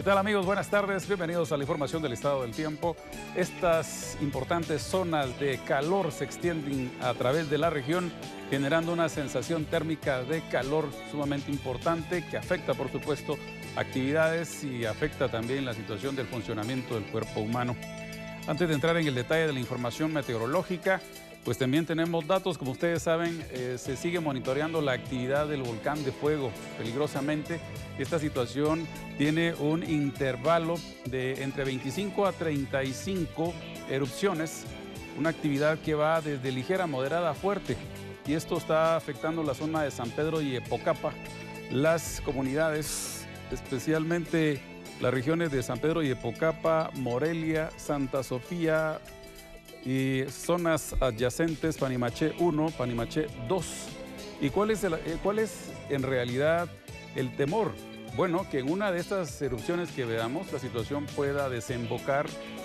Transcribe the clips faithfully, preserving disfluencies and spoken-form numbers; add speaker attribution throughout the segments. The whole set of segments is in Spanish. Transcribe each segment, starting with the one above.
Speaker 1: ¿Qué tal, amigos? Buenas tardes, bienvenidos a la información del estado del tiempo. Estas importantes zonas de calor se extienden a través de la región, generando una sensación térmica de calor sumamente importante que afecta, por supuesto, actividades y afecta también la situación del funcionamiento del cuerpo humano. Antes de entrar en el detalle de la información meteorológica, pues también tenemos datos. Como ustedes saben, eh, se sigue monitoreando la actividad del volcán de fuego peligrosamente. Esta situación tiene un intervalo de entre veinticinco a treinta y cinco erupciones, una actividad que va desde ligera, moderada a fuerte. Y esto está afectando la zona de San Pedro y Epocapa. Las comunidades, especialmente las regiones de San Pedro y Epocapa, Morelia, Santa Sofía y zonas adyacentes, Panimaché uno, Panimaché dos. ¿Y cuál es, el, cuál es en realidad el temor? Bueno, que en una de estas erupciones que veamos, la situación pueda desembocar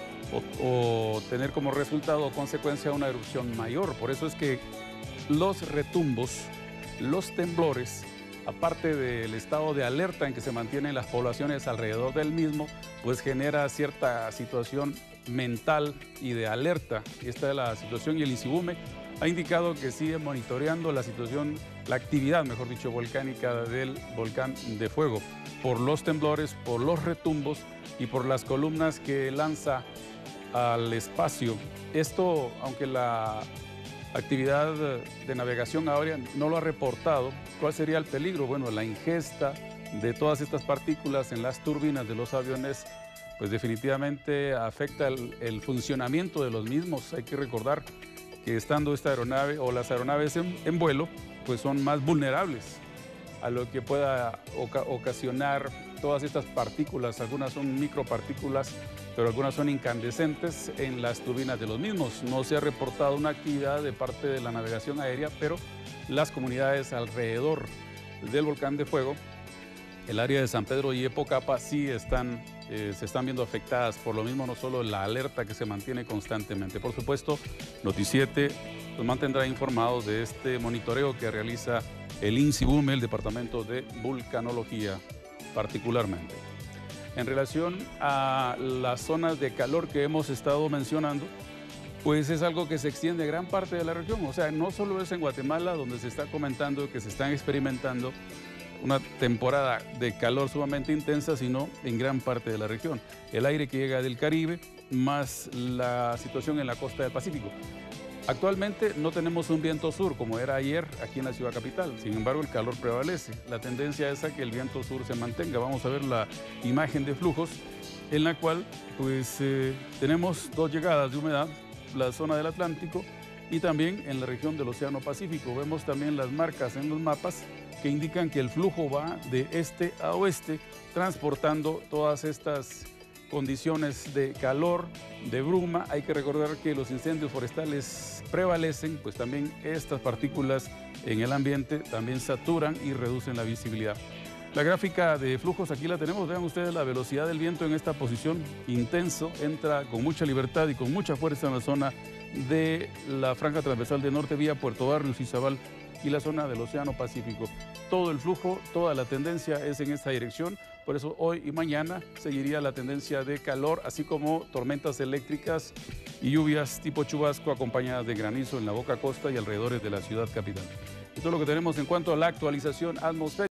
Speaker 1: o, o tener como resultado o consecuencia una erupción mayor. Por eso es que los retumbos, los temblores, aparte del estado de alerta en que se mantienen las poblaciones alrededor del mismo, pues genera cierta situación mental y de alerta. Y esta es la situación, y el INSIBUME ha indicado que sigue monitoreando la situación, la actividad, mejor dicho, volcánica del volcán de fuego, por los temblores, por los retumbos y por las columnas que lanza al espacio. Esto, aunque la actividad de navegación aérea no lo ha reportado, ¿cuál sería el peligro? Bueno, la ingesta de todas estas partículas en las turbinas de los aviones, pues definitivamente afecta el, el funcionamiento de los mismos. Hay que recordar que estando esta aeronave o las aeronaves en, en vuelo, pues son más vulnerables a lo que pueda oca ocasionar todas estas partículas. Algunas son micropartículas, pero algunas son incandescentes en las turbinas de los mismos. No se ha reportado una actividad de parte de la navegación aérea, pero las comunidades alrededor del volcán de fuego, el área de San Pedro y Epocapa, sí están, eh, se están viendo afectadas por lo mismo, no solo la alerta que se mantiene constantemente. Por supuesto, Noticiete nos mantendrá informados de este monitoreo que realiza el INSIBUME, el Departamento de Vulcanología particularmente. En relación a las zonas de calor que hemos estado mencionando, pues es algo que se extiende a gran parte de la región. O sea, no solo es en Guatemala donde se está comentando que se están experimentando una temporada de calor sumamente intensa, sino en gran parte de la región. El aire que llega del Caribe, más la situación en la costa del Pacífico. Actualmente no tenemos un viento sur como era ayer aquí en la ciudad capital, sin embargo el calor prevalece. La tendencia es a que el viento sur se mantenga. Vamos a ver la imagen de flujos en la cual pues eh, tenemos dos llegadas de humedad, la zona del Atlántico y también en la región del Océano Pacífico. Vemos también las marcas en los mapas que indican que el flujo va de este a oeste, transportando todas estas condiciones de calor, de bruma. Hay que recordar que los incendios forestales prevalecen, pues también estas partículas en el ambiente también saturan y reducen la visibilidad. La gráfica de flujos aquí la tenemos. Vean ustedes la velocidad del viento en esta posición, intenso, entra con mucha libertad y con mucha fuerza en la zona de la franja transversal de norte vía Puerto Barrios, Izabal y la zona del Océano Pacífico. Todo el flujo, toda la tendencia es en esta dirección. Por eso hoy y mañana seguiría la tendencia de calor, así como tormentas eléctricas y lluvias tipo chubasco acompañadas de granizo en la boca costa y alrededores de la ciudad capital. Esto es lo que tenemos en cuanto a la actualización atmosférica.